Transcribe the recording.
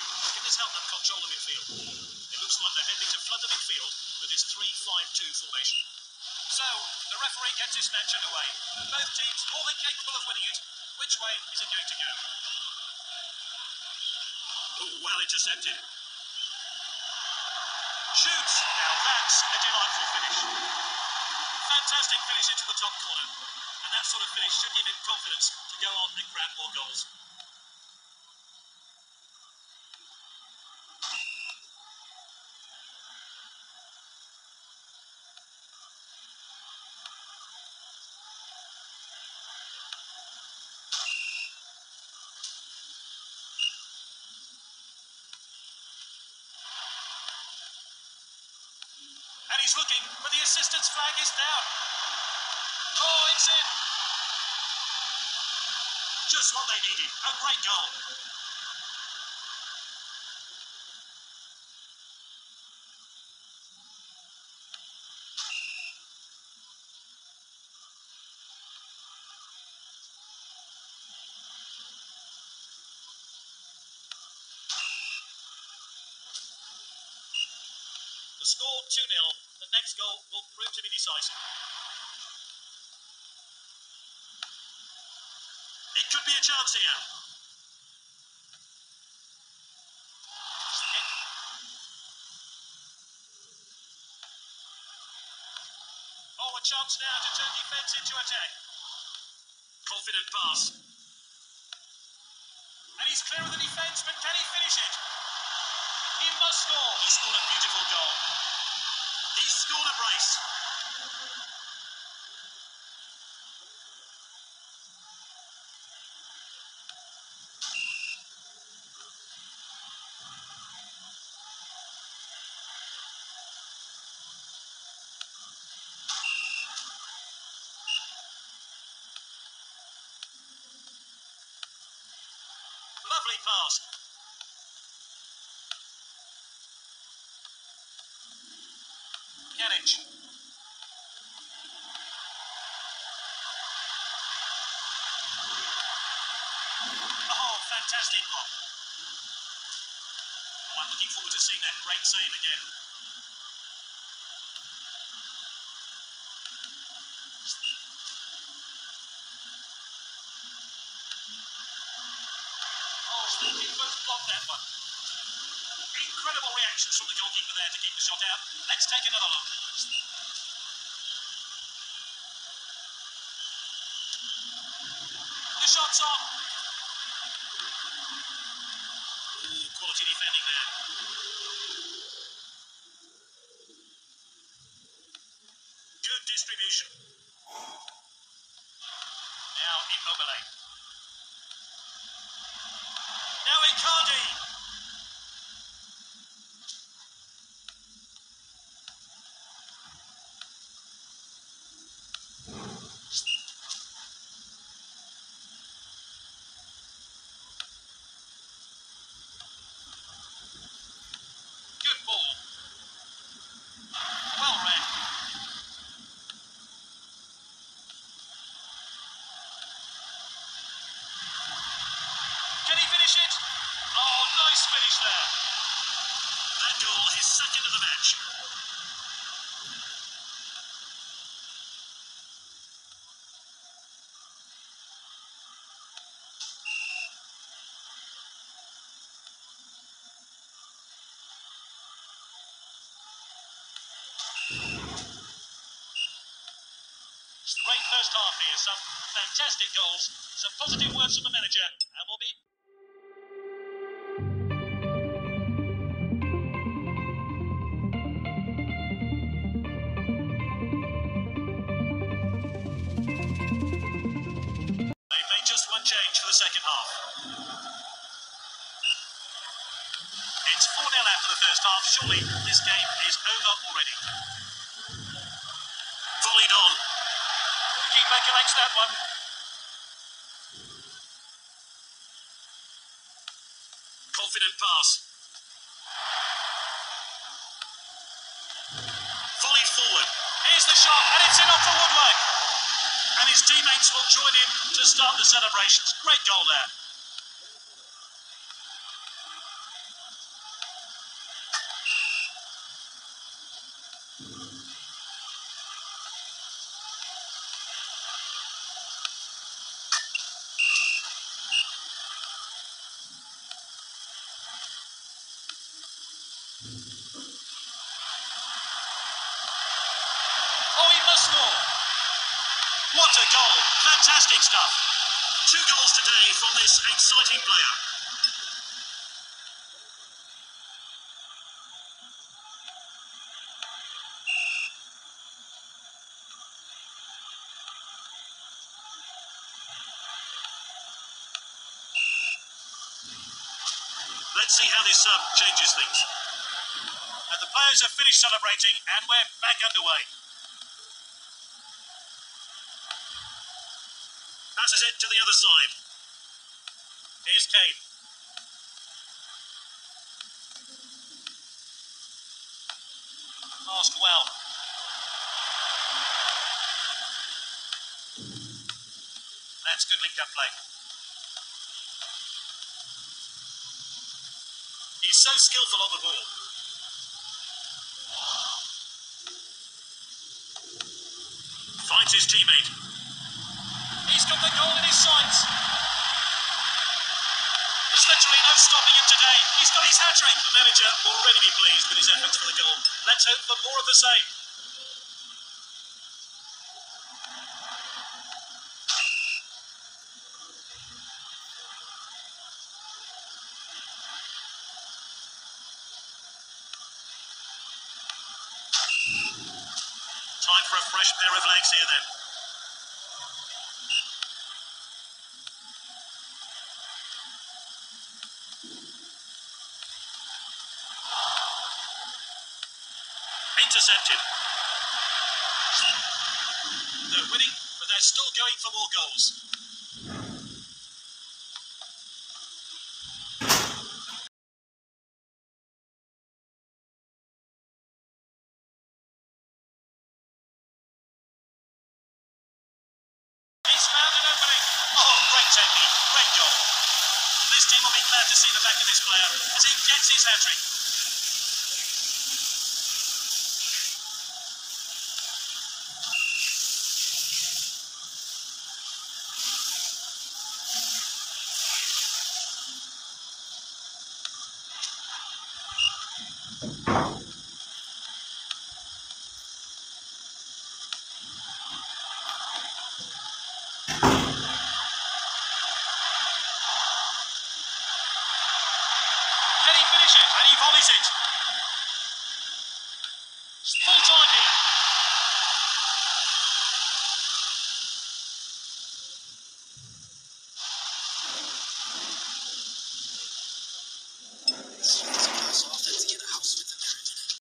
Can this help them control the midfield? It looks like they're heading to flood the midfield with this 3-5-2 formation. So, the referee gets this match underway. Both teams more than capable of winning it. Which way is it going to go? Oh, well intercepted. Shoots! Now that's a delightful finish. Fantastic finish into the top corner. And that sort of finish should give him confidence to go on and grab more goals. And he's looking, but the assistant's flag is down. Oh, it's in. Just what they needed. A great goal. The score 2-0. The next goal will prove to be decisive. It could be a chance here. Oh, a chance now to turn defence into attack. Confident pass. And he's clear of the defenceman. Can he finish it? He must score. He scored a beautiful goal. He scored a brace. Lovely pass. Pjanic. Oh, fantastic block. Oh, I'm looking forward to seeing that great save again. Oh, the keeper's blocked that one. Incredible reactions from the goalkeeper there to keep the shot out. Let's take another look. The shot's on. Ooh, quality defending there. Good distribution. Now Immobile. Now Icardi. Good ball. Well read. Can he finish it? Oh, nice finish there. That goal is second of the match. Great first half here. Some fantastic goals. Some positive words from the manager. And we'll be... They've made just one change for the second half. It's 4-0 after the first half. Surely this game is over already. Volleyed on. The keeper collects that one. Confident pass. Volleyed forward. Here's the shot, and it's in off the woodwork. And his teammates will join him to start the celebrations. Great goal there. Oh, he must score. What a goal. Fantastic stuff. 2 goals today from this exciting player. Let's see how this changes things. And the players have finished celebrating and we're back underway. Passes it to the other side. Here's Kane. Passed well. That's good linked up play. He's so skillful on the ball. Finds his teammate. He's got the goal in his sights. There's literally no stopping him today. He's got his hat-trick. The manager will already be pleased with his efforts for the goal. Let's hope for more of the same. Time for a fresh pair of legs here then. Intercepted. They're winning, but they're still going for more goals. He's found an opening. Oh, great technique, great goal. This team will be glad to see the back of this player as he gets his hat-trick. Can he finish it? And he volleys it.